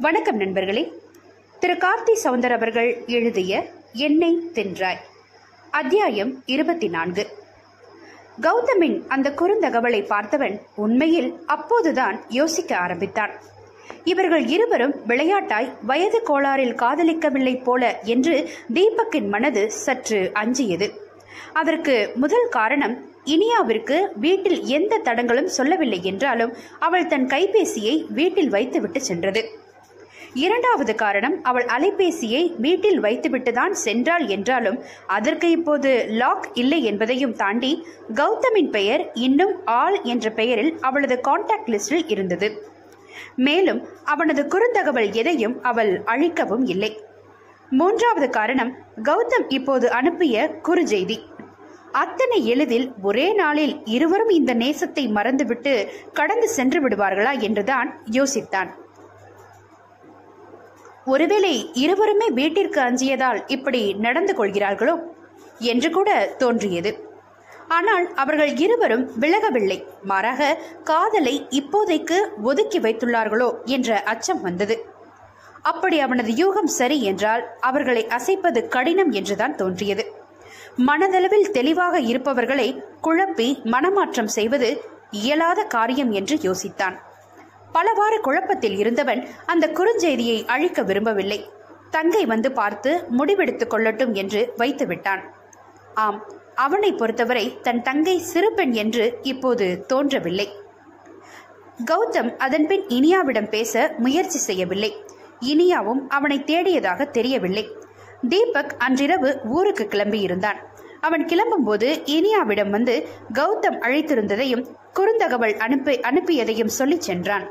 வணக்கம் நண்பர்களே. திரு கார்த்தி சவுந்தர் அவர்கள் எழுதிய என்னை தின்றாய் அத்தியாயம் 24. கௌதமின் அந்த குறுந்தகவலை பார்த்தவன் உண்மையில் அப்போதுதான் யோசிக்க ஆரம்பித்தான். இவர்கள் இருவரும் விளையாட்டாய் வயது கோளாறில் காதலிக்கவில்லை போல என்று தீபக்கின் மனது சற்று அஞ்சியது. அதற்கு முதல் காரணம், இனியாவிற்கு வீட்டில் எந்த தடங்களும் சொல்லவில்லை என்றாலும் அவள் தன் கைபேசியை வீட்டில் வைத்துவிட்டு சென்றது. இரண்டாவது காரணம், அவள் அலைபேசியை வீட்டில் வைத்துவிட்டுதான் சென்றாள் என்றாலும் அதற்கு இப்போது லாக் இல்லை என்பதையும் தாண்டி கௌதமின் பெயர் இன்னும் ஆள் என்ற பெயரில் அவளது கான்டாக்ட் லிஸ்டில் இருந்தது. மேலும் அவனது குறுந்தகவல் எதையும் அவள் அழிக்கவும் இல்லை. மூன்றாவது காரணம், கௌதம் இப்போது அனுப்பிய குறுஞ்செய்தி. அத்தனை எளிதில் ஒரே நாளில் இருவரும் இந்த நேசத்தை மறந்துவிட்டு கடந்து சென்று விடுவார்களா என்றுதான் யோசித்தான். ஒருவேளை இருவருமே வீட்டிற்கு அஞ்சியதால் இப்படி நடந்து கொள்கிறார்களோ என்று கூட தோன்றியது. ஆனால் அவர்கள் இருவரும் விலகவில்லை, மாறாக காதலை இப்போதைக்கு ஒதுக்கி வைத்துள்ளார்களோ என்ற அச்சம் வந்தது. அப்படி அவனது யூகம் சரி என்றால் அவர்களை அசைப்பது கடினம் என்றுதான் தோன்றியது. மனதளவில் தெளிவாக இருப்பவர்களை குழப்பி மனமாற்றம் செய்வது இயலாத காரியம் என்று யோசித்தான். பலவாறு குழப்பத்தில் இருந்தவன் அந்த குறுஞ்செய்தியை அழிக்க விரும்பவில்லை. தங்கை வந்து பார்த்து முடிவெடுத்துக் கொள்ளட்டும் என்று வைத்து விட்டான். ஆம், அவனை பொறுத்தவரை தன் தங்கை சிறு பெண் என்று இப்போது தோன்றவில்லை. கௌதம் அதன்பின் இனியாவிடம் பேச முயற்சி செய்யவில்லை. இனியாவும் அவனை தேடியதாக தெரியவில்லை. தீபக் அன்றிரவு ஊருக்கு கிளம்பியிருந்தான். அவன் கிளம்பும் போது இனியாவிடம் வந்து கௌதம் அழைத்திருந்ததையும் குறுந்தகவல் அனுப்பியதையும் சொல்லி சென்றான்.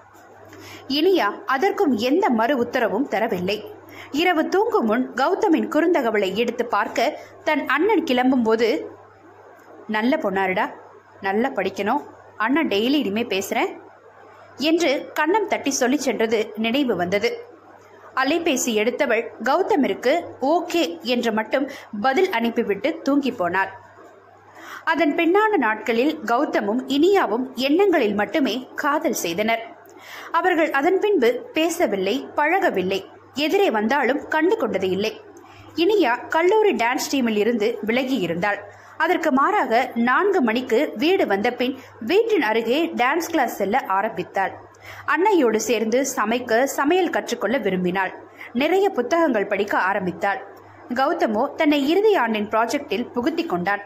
இனியா அதற்கும் எந்த மறு உத்தரவும் தரவில்லை. இரவு தூங்கும் முன் கௌதமின் குறுந்தகவலை எடுத்து பார்க்க தன் அண்ணன் கிளம்பும் போது, நல்ல பொண்ணாருடா, நல்லா படிக்கணும், அண்ணன் டெய்லி இனிமே பேசுறேன் என்று கன்னம் தட்டி சொல்லி சென்றது நினைவு வந்தது. அலைபேசி எடுத்தவள் கௌதமிற்கு ஓகே என்று மட்டும் பதில் அனுப்பிவிட்டு தூங்கி போனாள். அதன் பின்னான நாட்களில் கௌதமும் இனியாவும் எண்ணங்களில் மட்டுமே காதல் செய்தனர். அவர்கள் அதன் பின்பு பேசவில்லை, பழகவில்லை. எதிரே வந்தாலும் கண்டு கொண்டது இல்லை. இனியா கல்லூரி டான்ஸ் டீமில் இருந்து விலகி இருந்தாள். அதற்கு மாறாக 4 மணிக்கு வீடு வந்த பின் வீட்டின் அருகே டான்ஸ் கிளாஸ் செல்ல ஆரம்பித்தாள். அன்னையோடு சேர்ந்து சமையல் கற்றுக்கொள்ள விரும்பினாள். நிறைய புத்தகங்கள் படிக்க ஆரம்பித்தாள். கௌதமோ தன்னை இறுதி ஆண்டின் ப்ராஜெக்டில் புகுத்தி கொண்டான்.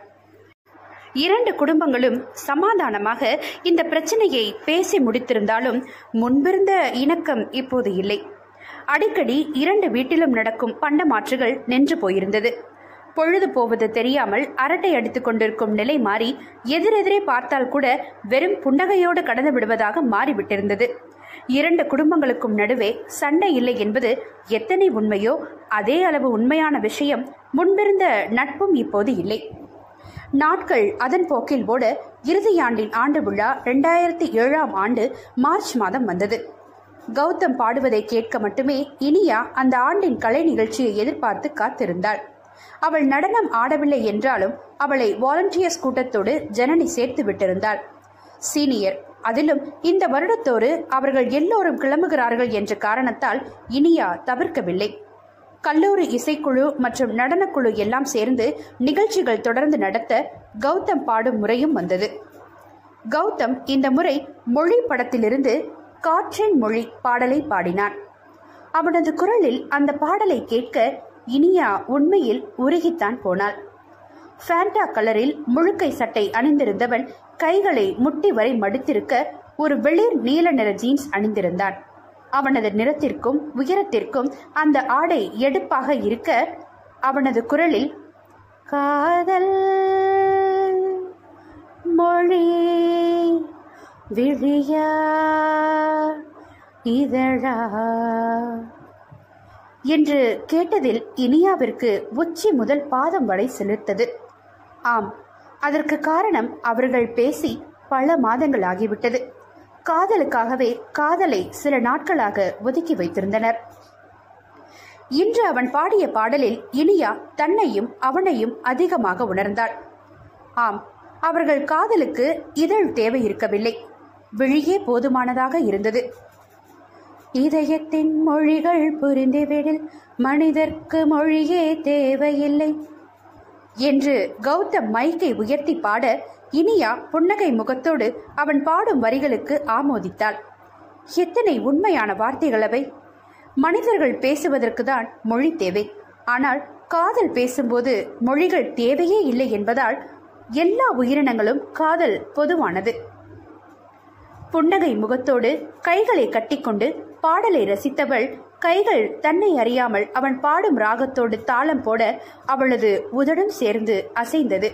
2 குடும்பங்களும் சமாதானமாக இந்த பிரச்சனையை பேசி முடித்திருந்தாலும் முன்பிருந்த இணக்கம் இப்போது இல்லை. அடிக்கடி 2 வீட்டிலும் நடக்கும் பண்டமாற்றுகள் நின்று போயிருந்தது. பொழுது போவது தெரியாமல் அரட்டை அடித்துக் கொண்டிருக்கும் நிலை மாறி எதிரெதிரே பார்த்தால் கூட வெறும் புன்னகையோடு கடந்து விடுவதாக மாறிவிட்டிருந்தது. 2 குடும்பங்களுக்கும் நடுவே சண்டை இல்லை என்பது எத்தனை உண்மையோ அதே அளவு உண்மையான விஷயம் முன்பிருந்த நட்பும் இப்போது இல்லை. நாட்கள் அதன் போக்கில் ஓட இறுதியாண்டின் ஆண்டு விழா 2007ஆம் ஆண்டு மார்ச் மாதம் வந்தது. கௌதம் பாடுவதை கேட்க மட்டுமே இனியா அந்த ஆண்டின் கலை நிகழ்ச்சியை எதிர்பார்த்து காத்திருந்தாள். அவள் நடனம் ஆடவில்லை என்றாலும் அவளை வாலண்டியர்ஸ் கூட்டத்தோடு ஜனனி சேர்த்து விட்டிருந்தாள். சீனியர், அதிலும் இந்த வருடத்தோடு அவர்கள் எல்லோரும் கிளம்புகிறார்கள் என்ற காரணத்தால் இனியா தவிர்க்கவில்லை. கல்லூரி இசைக்குழு மற்றும் நடனக்குழு எல்லாம் சேர்ந்து நிகழ்ச்சிகள் தொடர்ந்து நடத்த கௌதம் பாடும் முறையும் வந்தது. கௌதம் இந்த முறை மொழி படத்திலிருந்து காற்றின் மொழி பாடலை பாடினான். அவனது குரலில் அந்த பாடலை கேட்க இனியா உண்மையில் உருகித்தான் போனாள். ஃபேண்டா கலரில் முழுக்கை சட்டை அணிந்திருந்தவன் கைகளை முட்டி வரை மடித்திருக்க ஒரு வெளிர் நீல நிற ஜீன்ஸ் அணிந்திருந்தான். அவனது நிறத்திற்கும் உயரத்திற்கும் அந்த ஆடை எடுப்பாக இருக்க அவனது குரலில் காதல் மொழி விழியா இதழா என்று கேட்டதில் இனியாவிற்கு உச்சி முதல் பாதம் வரை செலுத்தது. ஆம், அதற்கு காரணம் அவர்கள் பேசி பல மாதங்கள் ஆகிவிட்டது. காதலுக்காகவே காதலை சில நாட்களாக ஒதுக்கி வைத்திருந்தனர். இன்று அவன் பாடிய பாடலில் இனியா தன்னையும் அவனையும் அதிகமாக உணர்ந்தாள். ஆம், அவர்கள் காதலுக்கு இதழ் தேவை இருக்கவில்லை, விழியே போதுமானதாக இருந்தது. இதயத்தின் மொழிகள் புரிந்துவிடில் மனிதர்க்கு மொழியே தேவையில்லை என்று கௌதம் மைக்கை உயர்த்தி பாட, இனியா புன்னகை முகத்தோடு அவன் பாடும் வரிகளுக்கு ஆமோதித்தாள். எத்தனை உண்மையான வார்த்தைகள் அவை! மனிதர்கள் பேசுவதற்கு தான் மொழி தேவை. ஆனால் காதல் பேசும்போது மொழிகள் தேவையே இல்லை என்பதால் எல்லா உயிரினங்களும் காதல் பொதுவானது. புன்னகை முகத்தோடு கைகளை கட்டிக்கொண்டு பாடலை ரசித்தவள் கைகள் தன்னை அறியாமல் அவன் பாடும் ராகத்தோடு தாளம் போட அவளது உதடும் சேர்ந்து அசைந்தது.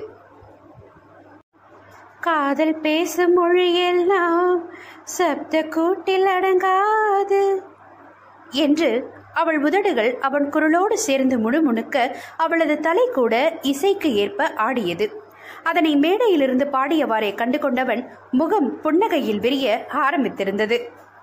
காதல் பேசும் மொழியெல்லாம் சப்த கூட்டில் அடங்காது என்று அவள் உதடுகள் அவன் குரலோடு சேர்ந்து முணுமுணுக்க அவளது தலை கூட இசைக்கு ஏற்ப ஆடியது. அதனை மேடையிலிருந்து பாடியவாறே கண்டு கொண்டவன் முகம் புன்னகையில் விரிய ஆரம்பித்திருந்தது.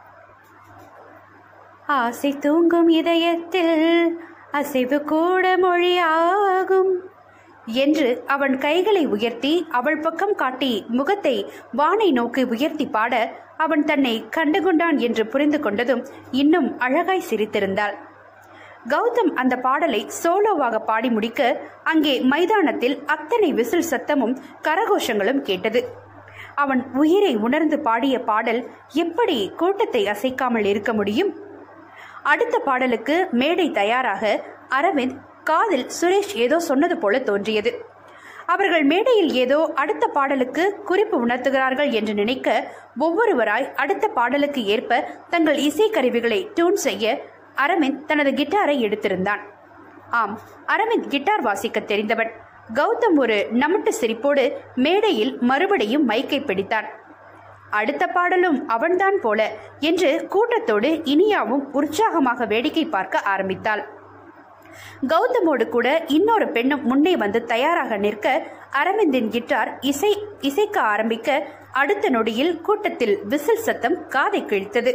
ஆசை தூங்கும் இதயத்தில் அசைவு கூட மொழியாகும் என்று அவன் கைகளை உயர்த்தி அவள் பக்கம் காட்டி முகத்தை வானை நோக்கி உயர்த்தி பாட, அவன் தன்னை கண்டுகொண்டான் என்று புரிந்து கொண்டதும் இன்னும் அழகாய் சிரித்திருந்தாள். கௌதம் அந்த பாடலை சோலோவாக பாடி முடிக்க அங்கே மைதானத்தில் அத்தனை விசில் சத்தமும் கரகோஷங்களும் கேட்டது. அவன் உயிரை உணர்ந்து பாடிய பாடல் எப்படி கூட்டத்தை அசைக்காமல் இருக்க முடியும்? அடுத்த பாடலுக்கு மேடை தயாராக அரவிந்த் காதில் சுரேஷ் ஏதோ சொன்னது போல தோன்றியது. அவர்கள் மேடையில் ஏதோ அடுத்த பாடலுக்கு குறிப்பு உணர்த்துகிறார்கள் என்று நினைக்க ஒவ்வொருவராய் அடுத்த பாடலுக்கு ஏற்ப தங்கள் இசைக்கருவிகளை டியூன் செய்ய அரவிந்த் தனது கிட்டாரை எடுத்திருந்தான். ஆம், அரவிந்த் கிட்டார் வாசிக்க தெரிந்தவன். கௌதம் ஒரு நமட்டு சிரிப்போடு மேடையில் மறுபடியும் மைக்கை பிடித்தான். அடுத்த பாடலும் அவன்தான் போல என்று கூட்டத்தோடு இனியாவும் உற்சாகமாக வேடிக்கை பார்க்க ஆரம்பித்தாள். கௌதமோடு கூட இன்னொரு பெண்ணும் முன்னே வந்து தயாராக நிற்க அரவிந்தின் கிட்டார் இசைக்க ஆரம்பிக்க அடுத்த நொடியில் கூட்டத்தில் விசில் சத்தம் காதை கிழித்தது.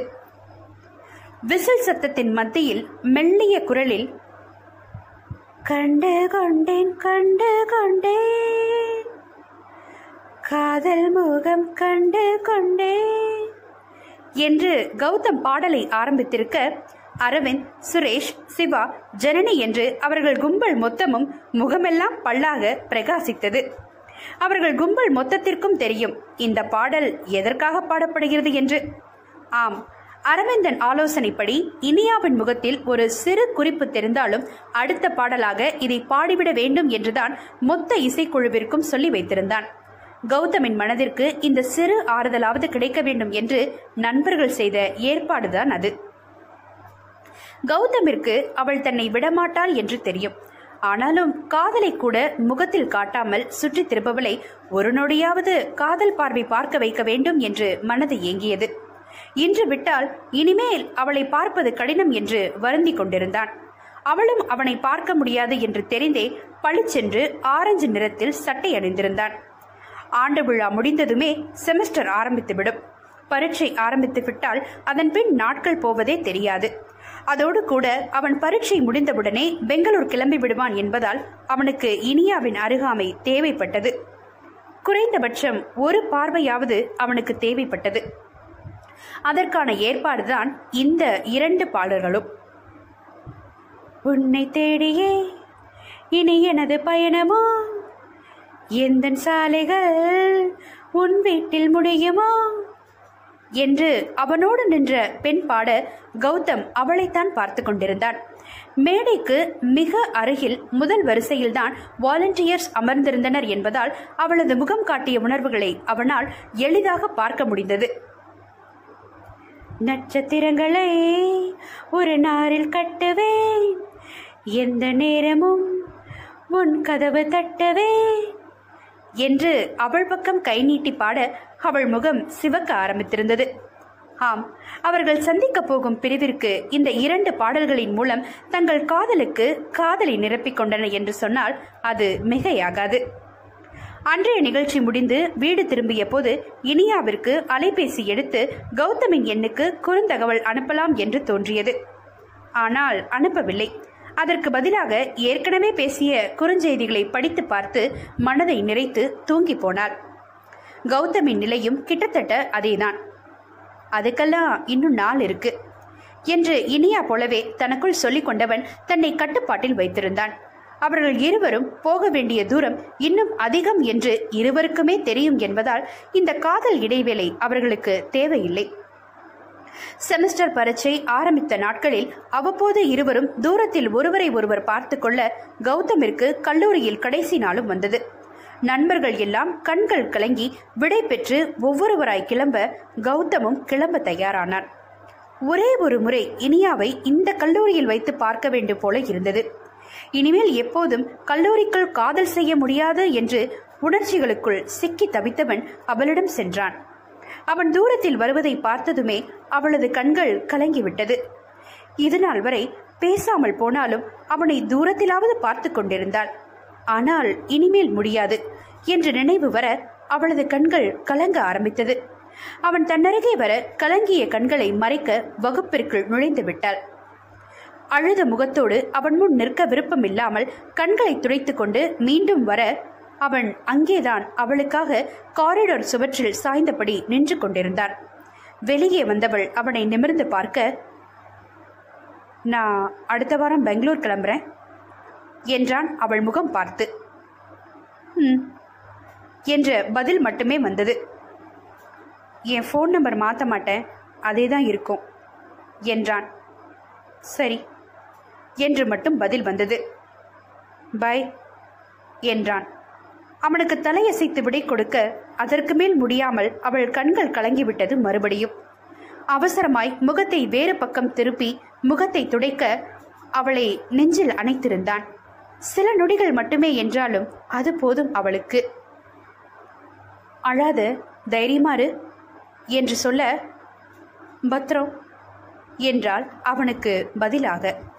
விசில் சத்தத்தின் மத்தியில் மெல்லிய குரலில் கண்டு கொண்டேன் கண்டு கொண்டேன் காதல் முகம் கண்டு கொண்டேன் என்று கௌதம் பாடலை ஆரம்பித்திருக்க அரவிந்த், சுரேஷ், சிவா, ஜனனி என்று அவர்கள் கும்பல் மொத்தமும் முகமெல்லாம் பல்லாக பிரகாசித்தது. அவர்கள் கும்பல் மொத்தத்திற்கும் தெரியும் இந்த பாடல் எதற்காக பாடப்படுகிறது என்று. ஆம், அரவிந்தன் ஆலோசனைப்படி இனியாவின் முகத்தில் ஒரு சிறு குறிப்பு தெரிந்தாலும் அடுத்த பாடலாக இதை பாடிவிட வேண்டும் என்றுதான் மொத்த இசைக்குழுவிற்கும் சொல்லி வைத்திருந்தான். கௌதமின் மனதிற்கு இந்த சிறு ஆறுதலாவது கிடைக்க வேண்டும் என்று நண்பர்கள் செய்த ஏற்பாடுதான் அது. கௌதமிற்கு அவள் தன்னை விடமாட்டாள் என்று தெரியும். ஆனாலும் காதலை கூட முகத்தில் காட்டாமல் சுற்றி திருப்பவளை ஒரு நொடியாவது காதல் பார்வை பார்க்க வைக்க வேண்டும் என்று மனது ஏங்கியது. இன்று விட்டால் இனிமேல் அவளை பார்ப்பது கடினம் என்று வருந்தி கொண்டிருந்தான். அவளும் அவனை பார்க்க முடியாது என்று தெரிந்தே பளிச்சென்று ஆரஞ்சு நிறத்தில் சட்டை அணிந்திருந்தான். ஆண்டு விழா முடிந்ததுமே செமஸ்டர் ஆரம்பித்துவிடும். பரீட்சை ஆரம்பித்து விட்டால் அதன் பின் நாட்கள் போவதே தெரியாது. அதோடு கூட அவன் பரீட்சை முடிந்தவுடனே பெங்களூர் கிளம்பி விடுவான் என்பதால் அவனுக்கு இனியாவின் அருகாமை தேவைப்பட்டது. குறைந்தபட்சம் ஒரு பார்வையாவது அவனுக்கு தேவைப்பட்டது. அதற்கான ஏற்பாடுதான் இந்த 2 பாடல்களும். உன்னை தேடியே இனி எனது பயணமோ, எந்த சாலைகள் உன் வீட்டில் முடியுமோ என்று அவனோடு நின்ற பெண் பாட கௌதம் அவளைத்தான் பார்த்து கொண்டிருந்தான். மேடைக்கு மிக அருகில் முதல் வரிசையில்தான் வாலண்டியர்ஸ் அமர்ந்திருந்தனர் என்பதால் அவளது முகம் காட்டிய உணர்வுகளை அவனால் எளிதாக பார்க்க முடிந்தது. நட்சத்திரங்களை ஒரு நாரில் கட்டுவேன், எந்த நேரமும் உன் கதவு தட்டவே என்று அவள் பக்கம் கை நீட்டி பாட அவள் முகம் சிவக்க ஆரம்பித்திருந்தது. ஆம், அவர்கள் சந்திக்க போகும் பிரிவிற்கு இந்த 2 பாடல்களின் மூலம் தங்கள் காதலுக்கு காதலை நிரப்பிக் கொண்டன என்று சொன்னால் அது மிகையாகாது. அன்றைய நிகழ்ச்சி முடிந்து வீடு திரும்பிய போது இனியாவிற்கு அலைபேசி எடுத்து கௌதமின் எண்ணுக்கு குறுந்தகவல் அனுப்பலாம் என்று தோன்றியது. ஆனால் அனுப்பவில்லை. அதற்கு பதிலாக ஏற்கனவே பேசிய குறுஞ்செய்திகளை படித்து பார்த்து மனதை நிறைத்து தூங்கி போனாள். கௌதமின் நிலையும் கிட்டத்தட்ட அதேதான். அதுக்கெல்லாம் இன்னும் நாள் இருக்கு. என்று இனியா போலவே தனக்குள் சொல்லிக் கொண்டவன் தன்னை கட்டுப்பாட்டில் வைத்திருந்தான். அவர்கள் இருவரும் போக வேண்டிய தூரம் இன்னும் அதிகம் என்று இருவருக்குமே தெரியும் என்பதால் இந்த காதல் இடைவேளை அவர்களுக்கு தேவையில்லை. செமஸ்டர் பரீட்சை ஆரம்பித்த நாட்களில் அவ்வப்போது இருவரும் தூரத்தில் ஒருவரை ஒருவர் பார்த்து கொள்ள கௌதமிற்கு கல்லூரியில் கடைசி நாளும் வந்தது. நண்பர்கள் எல்லாம் கண்கள் கலங்கி விடை பெற்று ஒவ்வொருவராய் கிளம்ப கௌதமும் கிளம்ப தயாரானான். ஒரே ஒரு முறை இனியாவை இந்த கல்லூரியில் வைத்து பார்க்க வேண்டும் போல இருந்தது. இனிமேல் எப்போதும் கல்லூரிக்குள் காதல் செய்ய முடியாது என்று உணர்ச்சிகளுக்குள் சிக்கி தவித்தவன் அவளிடம் சென்றான். அவன் தூரத்தில் வருவதை பார்த்ததுமே அவளது கண்கள் கலங்கிவிட்டது. இதுநாள் வரை பேசாமல் போனாலும் அவனை தூரத்திலாவது பார்த்து கொண்டிருந்தாள். ஆனால் இனிமேல் முடியாது என்ற நினைவு வர அவளது கண்கள் கலங்க ஆரம்பித்தது. அவன் தன்னருகே வர கலங்கிய கண்களை மறைக்க வகுப்பிற்குள் நுழைந்து விட்டாள். அழுத முகத்தோடு அவன் முன் நிற்க விருப்பமில்லாமல் கண்களை துடைத்துக் கொண்டு மீண்டும் வர அவன் அங்கேதான் அவளுக்காக காரிடார் சுவற்றில் சாய்ந்தபடி நின்று கொண்டிருந்தான். வெளியே வந்தவள் அவனை நிமிர்ந்து பார்க்க, நான் அடுத்த வாரம் பெங்களூர் கிளம்புறேன் என்றான் அவள் முகம் பார்த்து. என்ற பதில் மட்டுமே வந்தது. என் ஃபோன் நம்பர் மாற்ற மாட்டேன், அதே தான் இருக்கும் என்றான். சரி என்று மட்டும் பதில் வந்தது. பை என்றான். அவனுக்கு தலையசைத்து விடை கொடுக்க அதற்கு மேல் முடியாமல் அவள் கண்கள் கலங்கிவிட்டது. மறுபடியும் அவசரமாய் முகத்தை வேறு பக்கம் திருப்பி முகத்தை துடைக்க அவளை நெஞ்சில் அணைத்திருந்தான். சில நொடிகள் மட்டுமே என்றாலும் அது போதும் அவளுக்கு. அழாத, தைரியமாறு என்று சொல்ல, பத்ரம் என்றாள் அவனுக்கு பதிலாக.